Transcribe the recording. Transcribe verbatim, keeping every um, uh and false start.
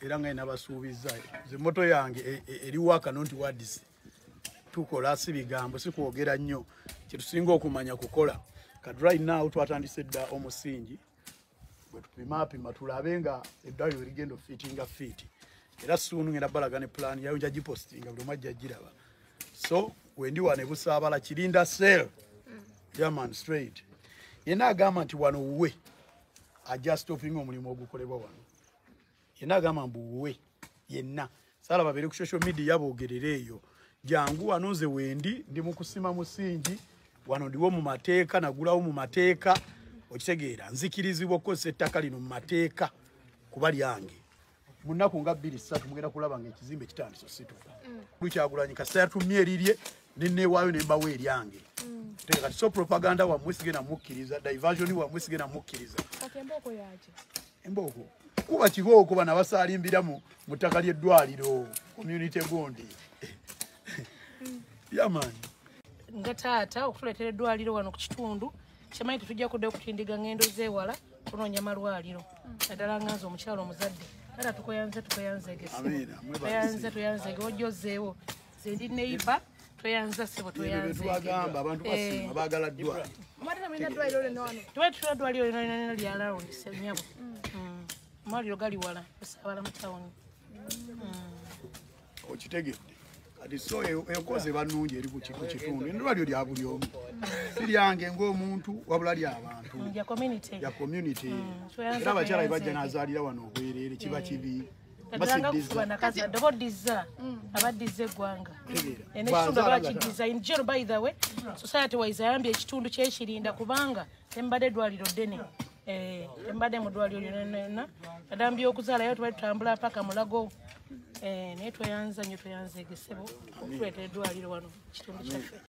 era nga nabasuubiza ze moto yange eri waka nonti wadisi tukola si bigambo si kwogera nnyo kitusinga okumanya kukola kad right now twatandise dda omusingi bwe tupimapima tulabe nga eddwaliro ligenda fitinga fiti era soon ngenda balaga ne plan yayo nja gipostinga buli mwajja giraba so wendi wane Busabala kirinda sel yaman straight yena agamba nti wano uwe ajja stopping omulimu ogukolebwa wano yena agamba mbuwe yenna sala babere ku social media yabogerere eyo jangu wanoze wendi ndi mukusima musingi wano ndiwo mu mateeka nagulawo mu mateeka okitegeera nzikirizibwa ko settaka lino mu mateeka kuba lyange munaku nga bbiri ssatu mugenda kulaba nga ekizimbe kitandise situka Kyagulanyi kasita yatumye erirye nenneewaayo ne mbawo eryange kati so propaganda wammwe sigenda mukkiriza diversion wammwe sigenda mukkiriza embooko kuba kibooko bana basaalimbira mu ttaka ly'eddwaliro community gondi yaman nga taata okutuleetera eddwaliro wano ku kitundu kimanyi tetujja kudde okutindiga ngendo zeewala kunoonya malwaliro naddala nganza omukyalo omuzadde era tukoyanze tukoyanzege toyanze toyanzege ojjozeewo ze ndi neiba toyanza sebo toyanzegamba abantu basima baagala ddwaliro tuwetula ddwaliro lino lya lawundi senyabo amalwaliro gali wala Busabala mu tawuni okitegedde kati so ekoze banungi eri ku kitundu endwaliro lya buli omu siryange ng'omuntu wabula ly'abantu ya community ya community era abakyala bajja n'azaalira wano obwereere kiba kibi abaddiza abaddiza eggwanga n'ekitundu abakidiza in general by the way society wise ayambye ekitundu kyekirinda kubanga tembadde eddwaliro ddene tembadde mu ddwaliro lyonna adambye okuzaalayo tubali tutambula paka mulago naye tweyanza nnyo tweyanza egesebo okutuleetera eddwaliro wano kitundu kyaffe